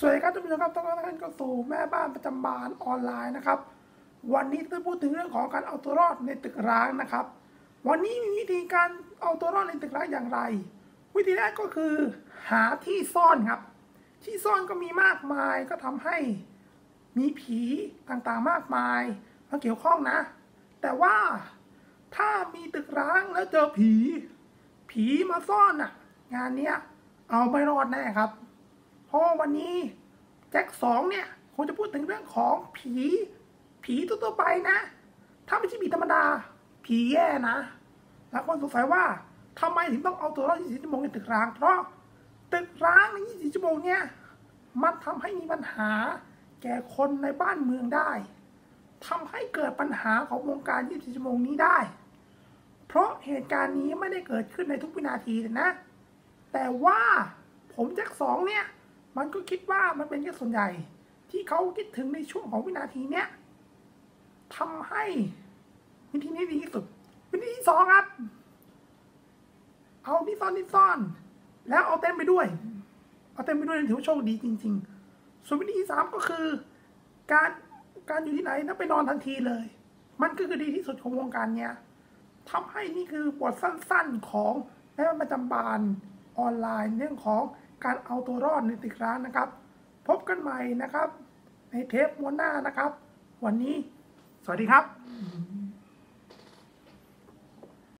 สวัสดีครับท่านผู้ชมครับต้อนรับท่านเข้าสู่แม่บ้านประจำบานออนไลน์นะครับวันนี้จะพูดถึงเรื่องของการเอาตัวรอดในตึกร้างนะครับวันนี้มีวิธีการเอาตัวรอดในตึกร้างอย่างไรวิธีแรกก็คือหาที่ซ่อนครับที่ซ่อนก็มีมากมายก็ทำให้มีผีต่างๆมากมายมาเกี่ยวข้องนะแต่ว่าถ้ามีตึกร้างแล้วเจอผีมาซ่อนอ่ะงานเนี้ยเอาไม่รอดแน่ครับเพราะวันนี้แจ็ค2เนี่ยคงจะพูดถึงเรื่องของผีทั่วไปนะถ้าไม่ใช่ผีธรรมดาผีแย่นะหลายคนสงสัยว่าทำไมถึงต้องเอาตัวรอด24 ชั่วโมงในตึกร้างเพราะตึกร้างใน24 ชั่วโมงเนี่ยมันทำให้มีปัญหาแก่คนในบ้านเมืองได้ทำให้เกิดปัญหาของวงการ24 ชั่วโมงนี้ได้เพราะเหตุการณ์นี้ไม่ได้เกิดขึ้นในทุกวินาทีเลยนะแต่ว่าผมแจ็ค2เนี่ยมันก็คิดว่ามันเป็นแค่ส่วนใหญ่ที่เขาคิดถึงในช่วงของวินาทีเนี้ยทำให้วิธีนี้ดีที่สุดวิธีที่2ครับเอาที่ซ่อนแล้วเอาเต็มไปด้วยถือว่าโชคดีจริงๆส่วนวิธีที่3ก็คือการอยู่ที่ไหนแล้วไปนอนทันทีเลยมันก็คือดีที่สุดของวงการเนี้ยทำให้นี่คือบทสั้นๆของแม่บ้านประจำบานออนไลน์เรื่องของการเอาตัวรอดในตึกร้างนะครับพบกันใหม่นะครับในเทปม้วนหน้านะครับวันนี้สวัสดีครับ